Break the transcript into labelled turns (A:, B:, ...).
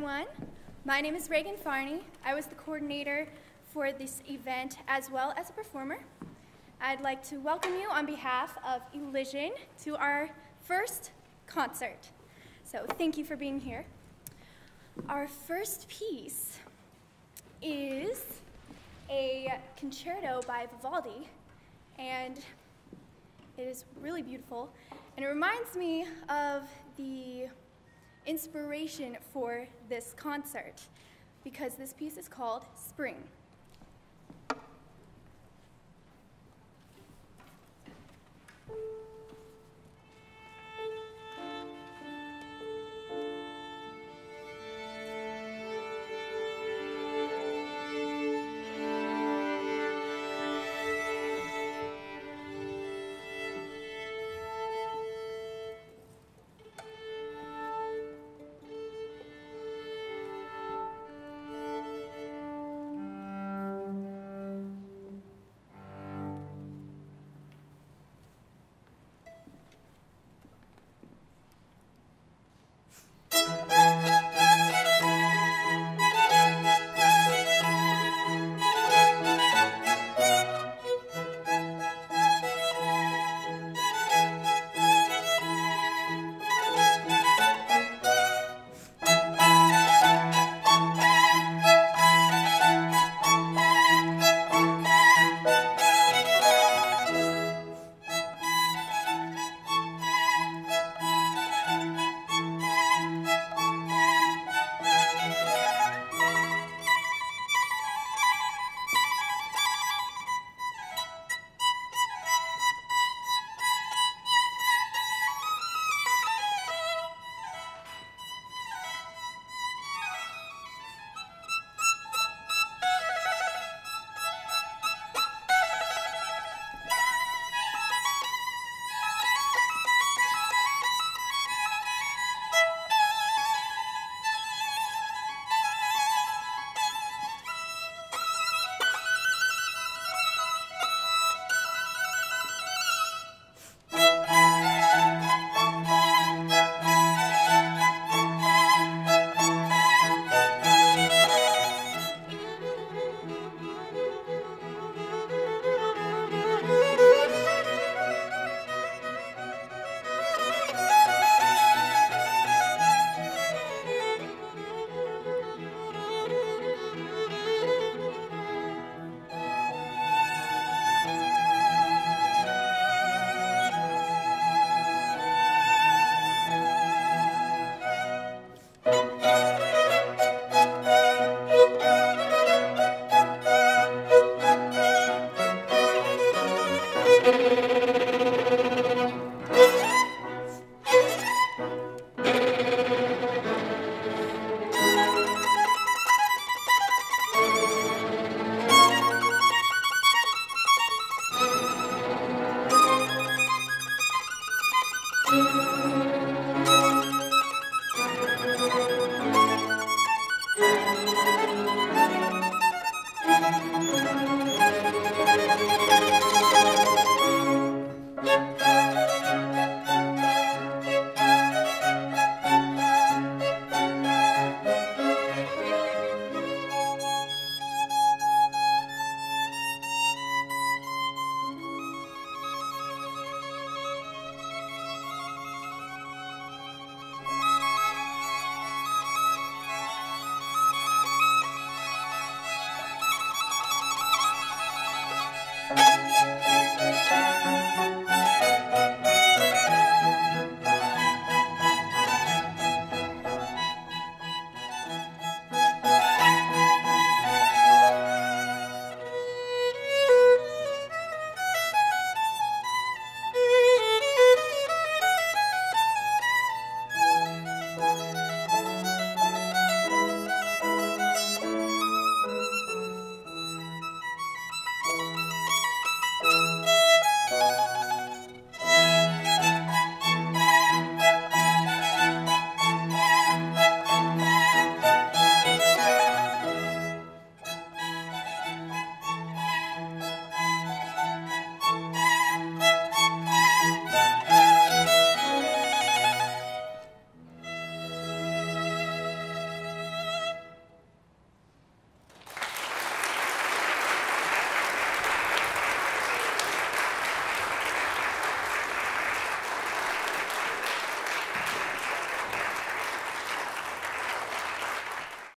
A: everyone. My name is Regan Farney. I was the coordinator for this event as well as a performer. I'd like to welcome you on behalf of Elysian to our first concert. So thank you for being here. Our first piece is a concerto by Vivaldi, and it is really beautiful, and it reminds me of the inspiration for this concert because this piece is called Spring.